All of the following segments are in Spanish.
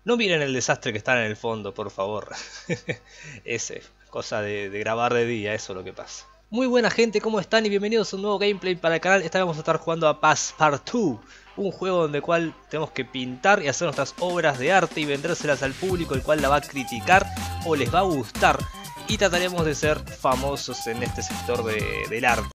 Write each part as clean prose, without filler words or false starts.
No miren el desastre que está en el fondo, por favor. Es cosa de grabar de día, eso es lo que pasa. Muy buena gente, ¿cómo están? Y bienvenidos a un nuevo gameplay para el canal. Esta vez vamos a estar jugando a Passepartout, un juego donde cual tenemos que pintar y hacer nuestras obras de arte y vendérselas al público, el cual la va a criticar o les va a gustar. Y trataremos de ser famosos en este sector del arte.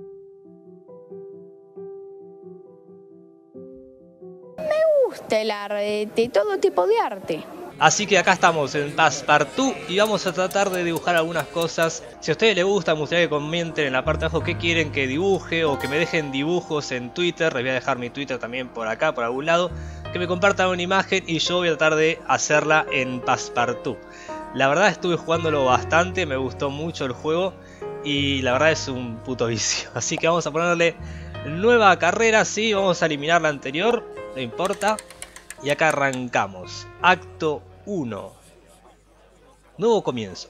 El arte, todo tipo de arte. Así que acá estamos en Passepartout y vamos a tratar de dibujar algunas cosas. Si a ustedes les gusta, me gustaría que comenten en la parte de abajo qué quieren que dibuje o que me dejen dibujos en Twitter. Les voy a dejar mi Twitter también por acá, por algún lado. Que me compartan una imagen y yo voy a tratar de hacerla en Passepartout. La verdad estuve jugándolo bastante, me gustó mucho el juego y la verdad es un puto vicio. Así que vamos a ponerle nueva carrera, sí, vamos a eliminar la anterior, no importa. Y acá arrancamos. Acto 1. Nuevo comienzo.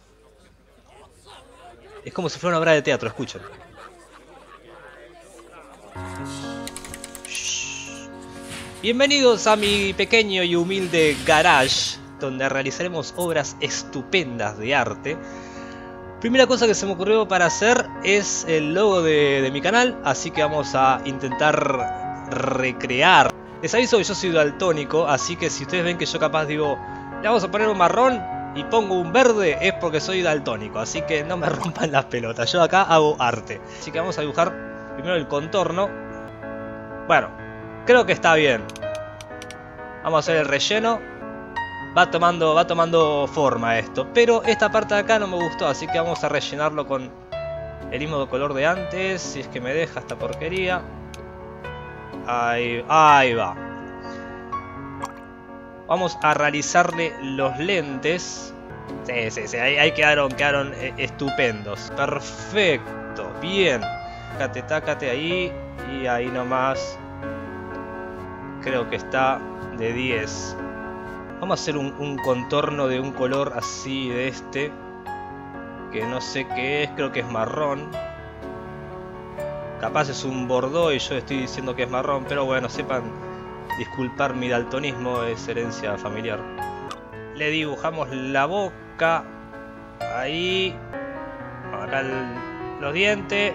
Es como si fuera una obra de teatro, escuchen. Bienvenidos a mi pequeño y humilde garage, donde realizaremos obras estupendas de arte. Primera cosa que se me ocurrió para hacer es el logo de mi canal, así que vamos a intentar recrear. Les aviso que yo soy daltónico, así que si ustedes ven que yo capaz digo, le vamos a poner un marrón y pongo un verde, es porque soy daltónico, así que no me rompan las pelotas, yo acá hago arte. Así que vamos a dibujar primero el contorno. Bueno, creo que está bien. Vamos a hacer el relleno. Va tomando forma esto, pero esta parte de acá no me gustó, así que vamos a rellenarlo con el mismo color de antes, si es que me deja esta porquería. Ahí va. Vamos a realizarle los lentes. Sí, ahí quedaron estupendos. Perfecto, bien. Tácate ahí. Y ahí nomás. Creo que está de 10. Vamos a hacer un contorno de un color así de este. Que no sé qué es, creo que es marrón. Capaz es un bordeaux y yo estoy diciendo que es marrón, pero bueno, sepan disculpar mi daltonismo, es herencia familiar. Le dibujamos la boca. Ahí. Acá los dientes.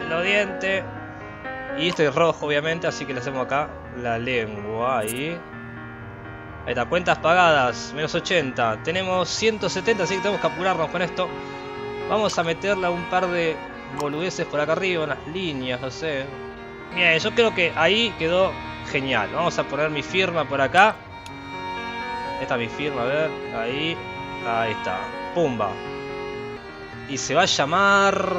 Y este es rojo, obviamente, así que le hacemos acá la lengua. Ahí está, cuentas pagadas, menos 80. Tenemos 170, así que tenemos que apurarnos con esto. Vamos a meterle un par de boludeces por acá arriba, unas líneas, no sé. Bien, yo creo que ahí quedó genial. Vamos a poner mi firma por acá. Esta es mi firma, a ver, ahí está, pumba. Y se va a llamar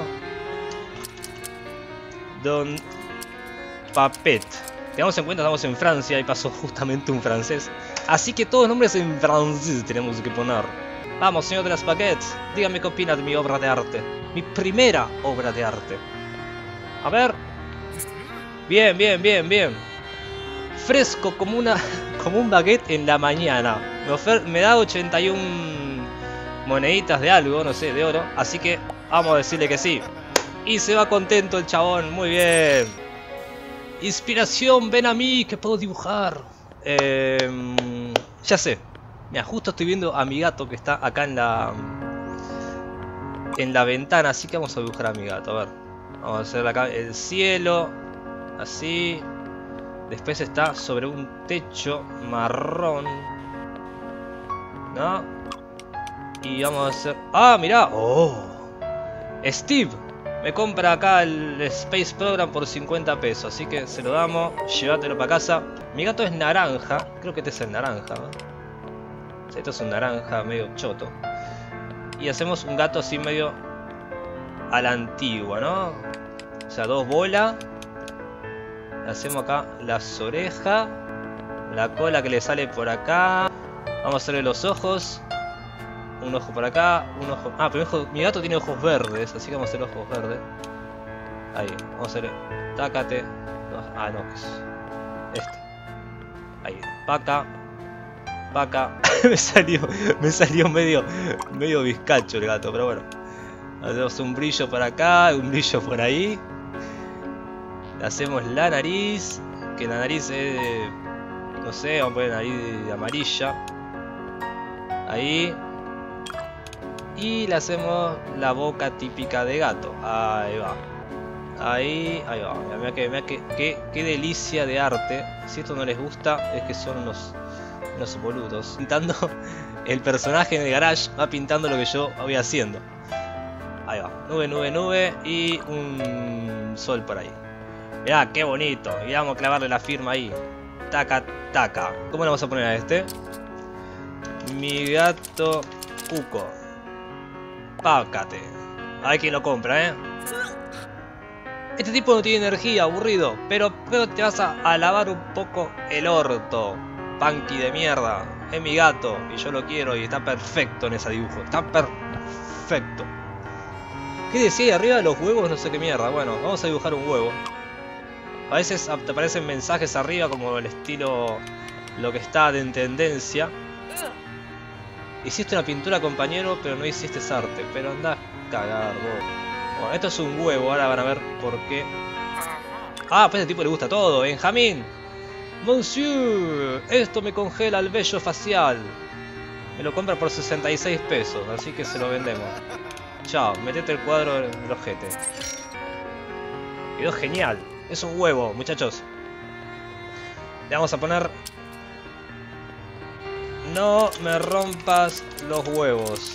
Don Papet. Tengamos en cuenta, estamos en Francia y pasó justamente un francés. Así que todos los nombres en francés tenemos que poner. Vamos, señor de las Baguettes, dígame qué opina de mi obra de arte. Mi primera obra de arte. A ver. Bien. Fresco como un baguette en la mañana. Me da 81 moneditas de algo, no sé, de oro. Así que vamos a decirle que sí. Y se va contento el chabón, muy bien. Inspiración, ven a mí, que puedo dibujar. Ya sé. Mira, justo estoy viendo a mi gato que está acá en la ventana, así que vamos a dibujar a mi gato. A ver, vamos a hacer acá el cielo, así. Después está sobre un techo marrón, ¿no? Y vamos a hacer... ¡Ah, mirá! ¡Oh! Steve me compra acá el Space Program por 50 pesos, así que se lo damos, llévatelo para casa. Mi gato es naranja, creo que este es el naranja, ¿no? Esto es un naranja medio choto. Y hacemos un gato así medio a la antigua, ¿no? O sea, dos bolas. Hacemos acá las orejas. La cola que le sale por acá. Vamos a hacerle los ojos. Un ojo por acá, un ojo... Ah, pero mi gato tiene ojos verdes, así que vamos a hacer ojos verdes. Ahí, vamos a hacerle... Tácate. Ah, no, que es... Este. Ahí, paca. me salió medio bizcacho el gato, pero bueno. Hacemos un brillo por acá, un brillo por ahí. Le hacemos la nariz, que la nariz es, no sé, vamos a poner nariz amarilla. Ahí. Y le hacemos la boca típica de gato. Ahí va. Ahí va. Mirá qué delicia de arte. Si esto no les gusta, es que son unos boludos. Pintando el personaje en el garage, va pintando lo que yo voy haciendo. Ahí va. Nube, nube, nube. Y un sol por ahí. Mirá, qué bonito. Y vamos a clavarle la firma ahí. Taca, taca. ¿Cómo le vamos a poner a este? Mi gato Cuco. Pácate. Hay quien lo compra, ¿eh? Este tipo no tiene energía, aburrido. Pero te vas a lavar un poco el orto. Punky de mierda. Es mi gato y yo lo quiero y está perfecto en ese dibujo. Está perfecto. ¿Qué decía ahí arriba de los huevos? No sé qué mierda. Bueno, vamos a dibujar un huevo. A veces te aparecen mensajes arriba como el estilo... Lo que está en tendencia. Hiciste una pintura, compañero, pero no hiciste arte. Pero andá a cagar, vos. Bueno, esto es un huevo, ahora van a ver por qué. Ah, pues a este tipo le gusta todo. Benjamín. Monsieur, esto me congela el vello facial. Me lo compra por 66 pesos, así que se lo vendemos. Chao, metete el cuadro en el ojete. Quedó genial. Es un huevo, muchachos. Le vamos a poner... No me rompas los huevos.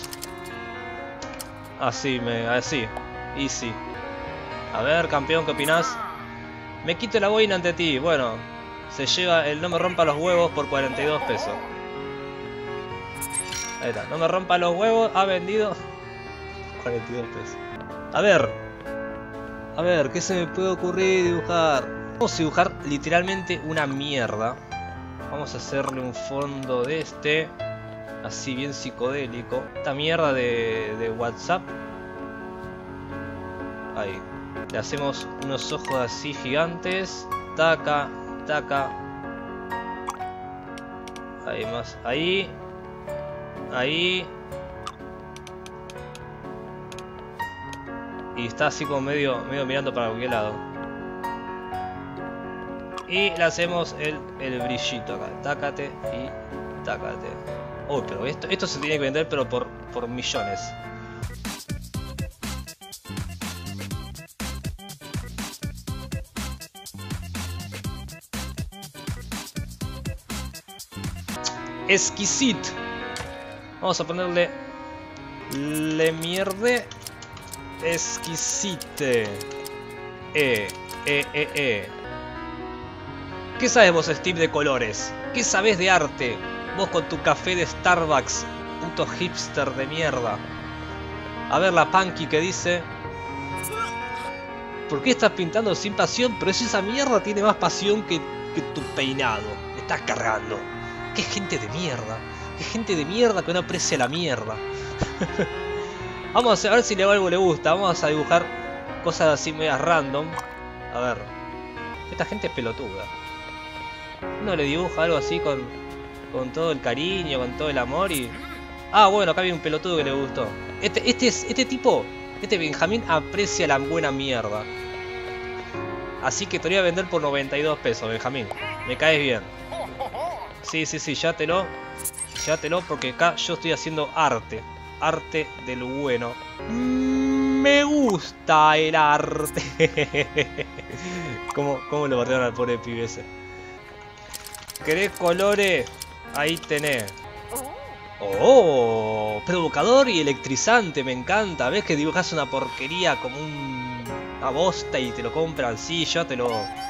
Así, así. Easy. A ver, campeón, ¿qué opinás? Me quito la boina ante ti. Bueno, se lleva el no me rompa los huevos por 42 pesos. Ahí está. No me rompa los huevos. Ha vendido 42 pesos. A ver, ¿qué se me puede ocurrir dibujar? Vamos a dibujar literalmente una mierda. Vamos a hacerle un fondo de este. Así bien psicodélico. Esta mierda de WhatsApp. Ahí. Le hacemos unos ojos así gigantes. Taca, taca. Ahí más. Ahí. Ahí. Y está así como medio mirando para cualquier lado. Y le hacemos el brillito acá. Tácate y tácate. Uy, pero esto se tiene que vender pero por millones. Exquisite. Vamos a ponerle le mierde exquisite. ¿Qué sabes vos, Steve, de colores? ¿Qué sabés de arte? Vos con tu café de Starbucks, puto hipster de mierda. A ver la Punky que dice... ¿Por qué estás pintando sin pasión? Pero si esa mierda tiene más pasión que tu peinado. Me estás cargando. ¡Qué gente de mierda! ¡Qué gente de mierda que no aprecia la mierda! Vamos a ver si a algo le gusta. Vamos a dibujar cosas así medias random. A ver. Esta gente es pelotuda. Uno le dibuja algo así con todo el cariño, con todo el amor y... Ah, bueno, acá viene un pelotudo que le gustó. Este tipo, este Benjamín aprecia la buena mierda. Así que te voy a vender por 92 pesos, Benjamín. Me caes bien. Sí, llévatelo. Llévatelo porque acá yo estoy haciendo arte. Arte del bueno. Me gusta el arte. ¿Cómo lo bardearon al pobre pibe ese? ¿Querés colores? Ahí tenés. Oh, provocador y electrizante, me encanta. ¿Ves que dibujas una porquería como una bosta y te lo compran? Sí, yo te lo...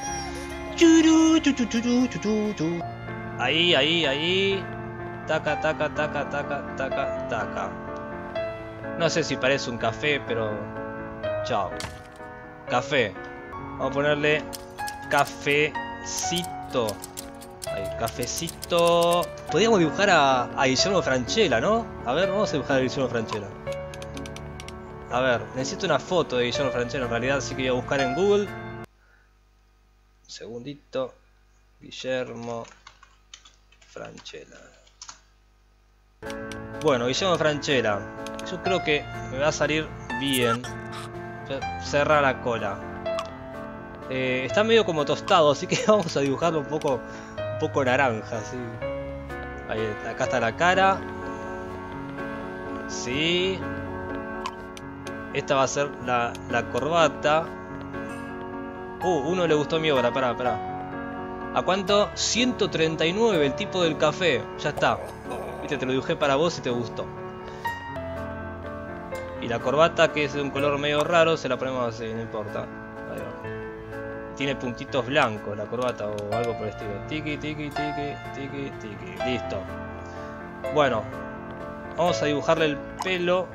Ahí. Taca, taca, taca, taca, taca, taca. No sé si parece un café, pero... Chao. Café. Vamos a ponerle... Cafecito. Ahí, cafecito. Podríamos dibujar a Guillermo Francella, ¿no? A ver, vamos a dibujar a Guillermo Francella. A ver, necesito una foto de Guillermo Francella en realidad, así que voy a buscar en Google. Un segundito. Guillermo Francella. Bueno, Guillermo Francella. Yo creo que me va a salir bien. Cerrar la cola. Está medio como tostado, así que vamos a dibujarlo un poco naranja, así. Ahí, acá está la cara. Sí. Esta va a ser la corbata. Uno le gustó mi obra, pará. ¿A cuánto? 139, el tipo del café. Ya está. Viste, te lo dibujé para vos y te gustó. Y la corbata, que es de un color medio raro, se la ponemos así, no importa. Ahí va. Tiene puntitos blancos la corbata o algo por el estilo. Tiki, tiki, tiki, tiki, tiki. Listo. Bueno. Vamos a dibujarle el pelo.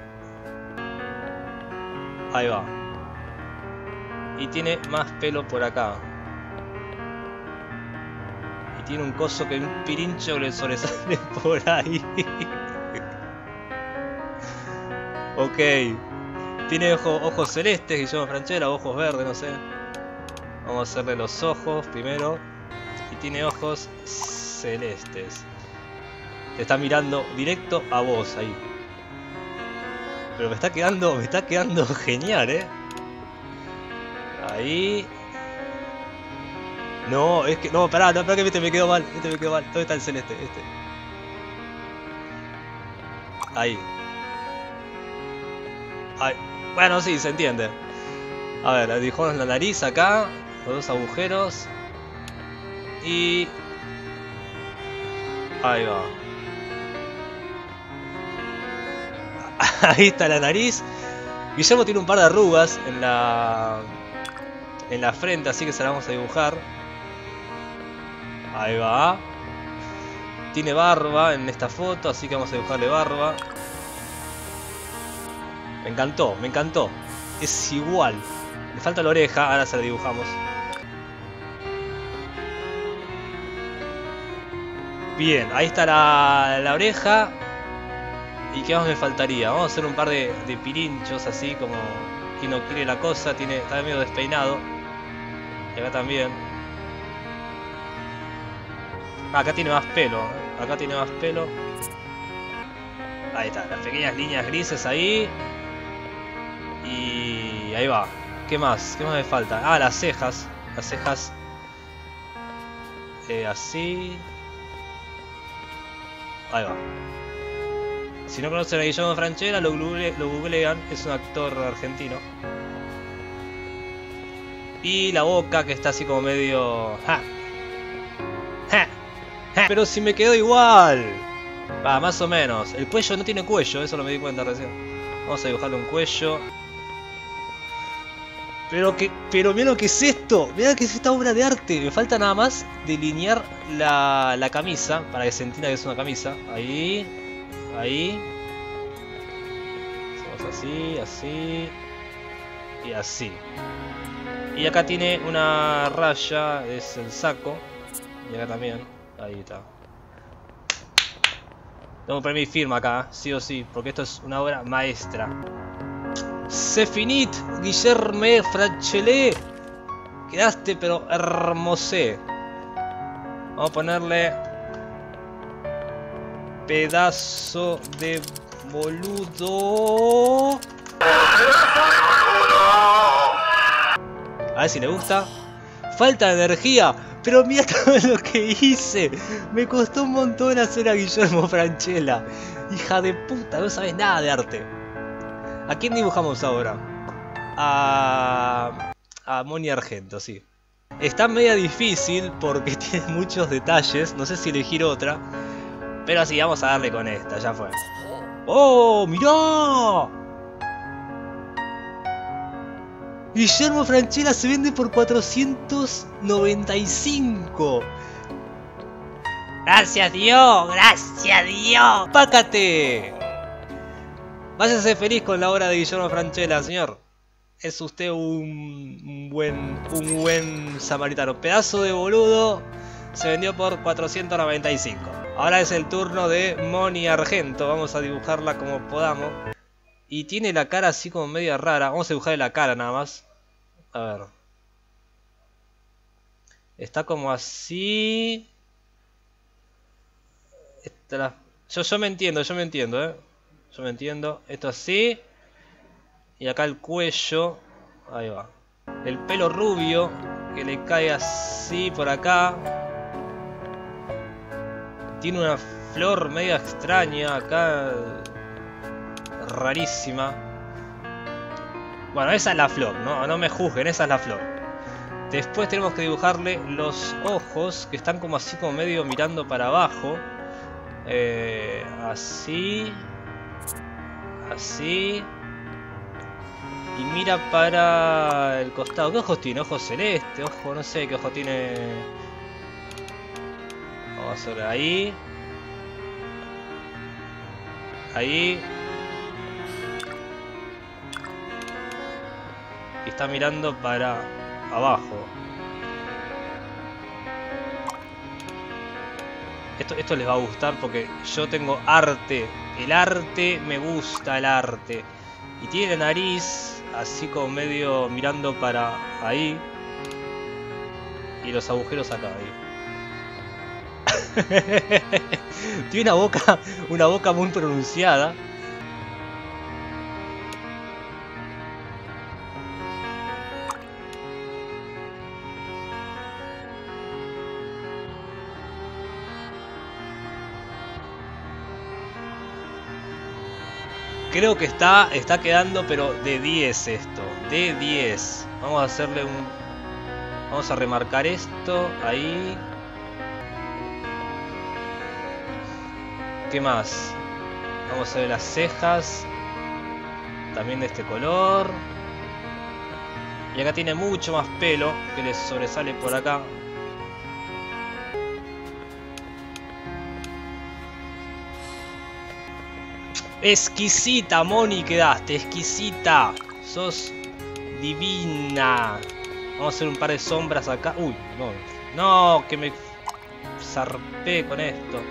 Ahí va. Y tiene más pelo por acá. Y tiene un coso que un pirincho le sobresale por ahí. Ok. Tiene ojos celestes, Guillermo Francella, ojos verdes, no sé. Vamos a hacerle los ojos primero. Y tiene ojos celestes. Te está mirando directo a vos ahí. Pero me está quedando genial, Ahí. No, es que. No, pará que este me quedó mal. ¿Dónde está el celeste? Este. Ahí. Ahí. Bueno, sí, se entiende. A ver, dibujamos la nariz acá. Los dos agujeros. Y. Ahí va. Ahí está la nariz. Guillermo tiene un par de arrugas en la frente, así que se la vamos a dibujar. Ahí va. Tiene barba en esta foto, así que vamos a dibujarle barba. Me encantó. Es igual. Le falta la oreja, ahora se la dibujamos. Bien, ahí está la oreja. ¿Y qué más me faltaría? Vamos a hacer un par de pirinchos así como quien no quiere la cosa. Está medio despeinado. Y acá también. Acá tiene más pelo. Ahí está, las pequeñas líneas grises ahí. Y ahí va. ¿Qué más me falta? Las cejas. Así. Ahí va. Si no conocen a Guillermo Francella, lo googlean, es un actor argentino. Y la boca, que está así como medio... Pero si me quedó igual. Va, más o menos. El cuello no tiene cuello, eso lo me di cuenta recién. Vamos a dibujarle un cuello. Pero mira lo que es esto. Mira que es esta obra de arte. Me falta nada más delinear la camisa, para que se entienda que es una camisa. Ahí. Hacemos así y así. Y acá tiene una raya, es el saco. Y acá también. Ahí está. Tengo que poner mi firma acá, sí o sí, porque esto es una obra maestra. C'est finit, Guillermo Francella. Quedaste pero hermosé. Vamos a ponerle pedazo de boludo. A ver si le gusta. Falta de energía. Pero mira todo lo que hice. Me costó un montón hacer a Guillermo Francella. Hija de puta, no sabes nada de arte. ¿A quién dibujamos ahora? A Moni Argento, sí. Está media difícil porque tiene muchos detalles. No sé si elegir otra. Pero sí, vamos a darle con esta, ya fue. ¡Oh, mirá! Guillermo Francella se vende por 495. ¡Gracias Dios! ¡Gracias Dios! ¡Pácate! Váyase feliz con la obra de Guillermo Francella, señor. Es usted un buen samaritano. Pedazo de boludo. Se vendió por 495. Ahora es el turno de Moni Argento. Vamos a dibujarla como podamos. Y tiene la cara así como media rara. Vamos a dibujarle la cara nada más. A ver. Está como así. Yo me entiendo, Yo me entiendo. Esto así. Y acá el cuello. Ahí va. El pelo rubio. Que le cae así por acá. Tiene una flor media extraña acá. rarísima. Bueno, esa es la flor, no me juzguen, esa es la flor. Después tenemos que dibujarle los ojos, que están como así, como medio mirando para abajo. Así. Así. Y mira para el costado. ¿Qué ojos tiene? Ojo celeste, ojo, no sé qué ojo tiene. Vamos a hacerle ahí. Ahí. Y está mirando para abajo. Esto les va a gustar porque yo tengo arte. El arte, me gusta el arte. Y tiene la nariz así como medio mirando para ahí. Y los agujeros acá, ahí. Tiene una boca muy pronunciada. Creo que está quedando, pero de 10 esto. De 10. Vamos a hacerle un... Vamos a remarcar esto. Ahí. ¿Qué más? Vamos a ver las cejas. También de este color. Y acá tiene mucho más pelo que le sobresale por acá. Exquisita, Moni, quedaste. Exquisita. Sos divina. Vamos a hacer un par de sombras acá. Uy, no. No, que me zarpé con esto.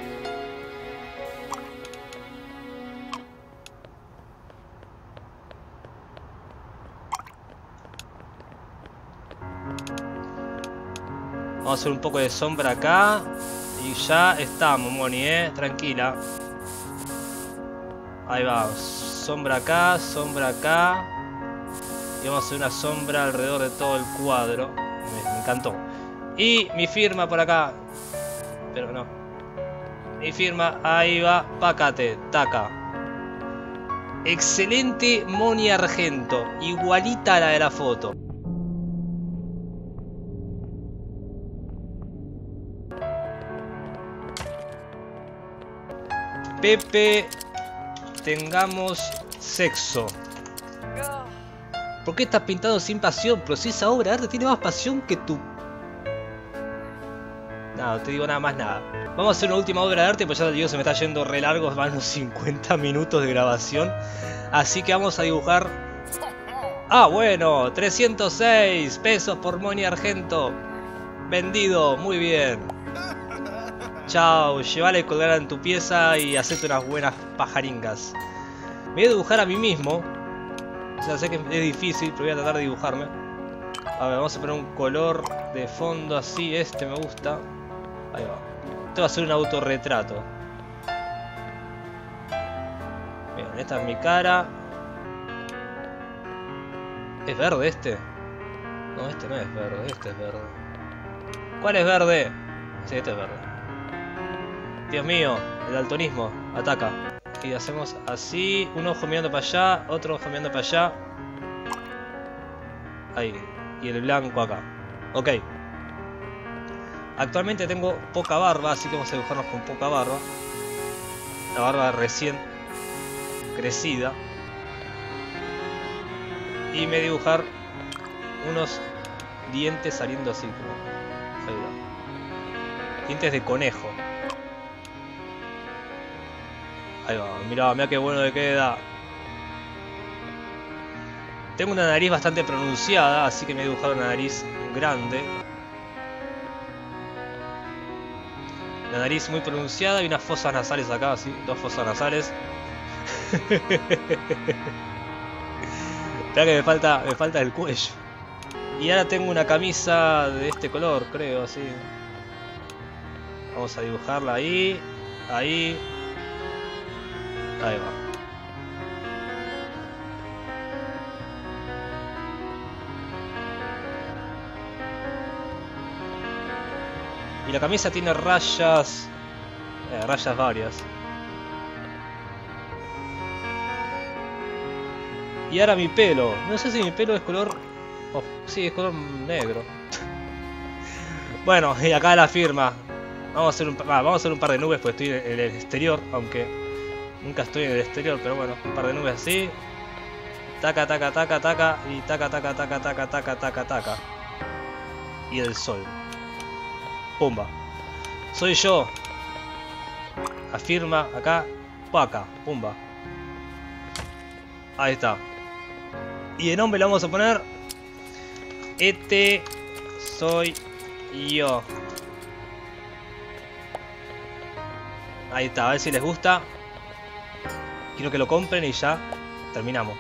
Vamos a hacer un poco de sombra acá. Y ya estamos, Moni, tranquila. Ahí va, sombra acá, y vamos a hacer una sombra alrededor de todo el cuadro. Me encantó. Y mi firma por acá. Pero no. Mi firma, ahí va, pácate, taca. Excelente Moni Argento, igualita a la de la foto. Pepe... Tengamos sexo. ¿Por qué estás pintado sin pasión? Pero si esa obra de arte tiene más pasión que tú. No te digo nada más nada. Vamos a hacer una última obra de arte, pues ya te digo, se me está yendo re largos, van unos 50 minutos de grabación. Así que vamos a dibujar... Ah, bueno, 306 pesos por Moni Argento. Vendido, muy bien. Chao, llévala y colgala en tu pieza y hacete unas buenas pajaringas. Me voy a dibujar a mí mismo. O sea, sé que es difícil, pero voy a tratar de dibujarme. A ver, vamos a poner un color de fondo así. Este me gusta. Ahí va. Este va a ser un autorretrato. Bien, esta es mi cara. ¿Es verde este? No, este no es verde, este es verde. ¿Cuál es verde? Sí, este es verde. Dios mío, el daltonismo, ataca. Y hacemos así, un ojo mirando para allá, otro ojo mirando para allá. Ahí, y el blanco acá. Ok. Actualmente tengo poca barba, así que vamos a dibujarnos con poca barba. La barba recién crecida. Y me voy a dibujar unos dientes saliendo así como... Ahí va. Dientes de conejo. Ahí va, mirá qué bueno que queda. Tengo una nariz bastante pronunciada, así que me he dibujado una nariz grande. La nariz muy pronunciada y unas fosas nasales acá, así, dos fosas nasales. Espera que me falta el cuello. Y ahora tengo una camisa de este color, creo, así. Vamos a dibujarla ahí, ahí. Ahí va. Y la camisa tiene rayas. Rayas varias. Y ahora mi pelo. No sé si mi pelo es color... Oh, sí, es color negro. Bueno, y acá la firma. Vamos a hacer un par de nubes porque estoy en el exterior. Aunque nunca estoy en el exterior, pero bueno, un par de nubes así. Taca, taca, taca, taca. Y taca, taca, taca, taca, taca, taca, taca. Y el sol. Pumba. Soy yo. Afirma acá. Paca. Pumba. Ahí está. Y de nombre le vamos a poner... Este soy yo. Ahí está, a ver si les gusta. Quiero que lo compren y ya terminamos.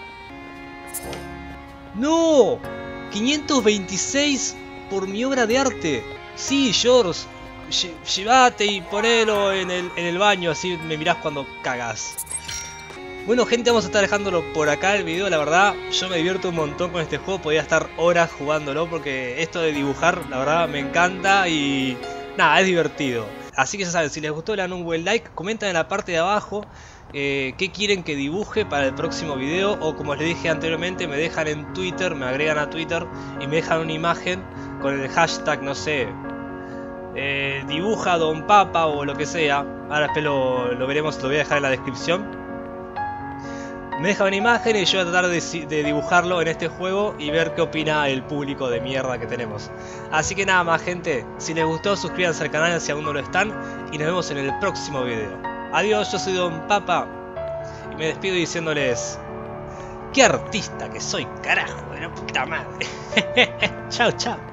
¡No! 526 por mi obra de arte. Sí, George. Llévate y ponelo en el baño, así me mirás cuando cagas. Bueno, gente, vamos a estar dejándolo por acá el video. La verdad, yo me divierto un montón con este juego. Podría estar horas jugándolo porque esto de dibujar, la verdad, me encanta y nada, es divertido. Así que ya saben, si les gustó le dan un buen like, comentan en la parte de abajo qué quieren que dibuje para el próximo video. O como les dije anteriormente, me dejan en Twitter, me agregan a Twitter y me dejan una imagen con el hashtag, no sé, dibuja Don Papa o lo que sea. Ahora después lo veremos, lo voy a dejar en la descripción. Me deja una imagen y yo voy a tratar de dibujarlo en este juego y ver qué opina el público de mierda que tenemos. Así que nada más, gente, si les gustó suscríbanse al canal si aún no lo están y nos vemos en el próximo video. Adiós, yo soy Don Papa y me despido diciéndoles: ¡qué artista que soy, carajo! ¡De la puta madre! Chao, chao.